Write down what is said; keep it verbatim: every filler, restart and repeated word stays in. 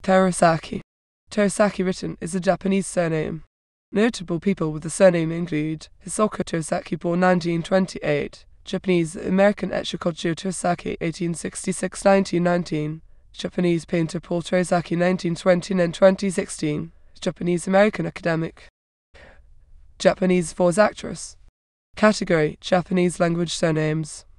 Terasaki. Terasaki written is a Japanese surname. Notable people with the surname include Hisako Terasaki, born nineteen twenty-eight, Japanese-American etcherKōgyō Terasaki, eighteen sixty-six to nineteen nineteen, Japanese painter Paul Terasaki, nineteen twenty and twenty sixteen, Japanese-American academic. Japanese voice actress. Category: Japanese language surnames.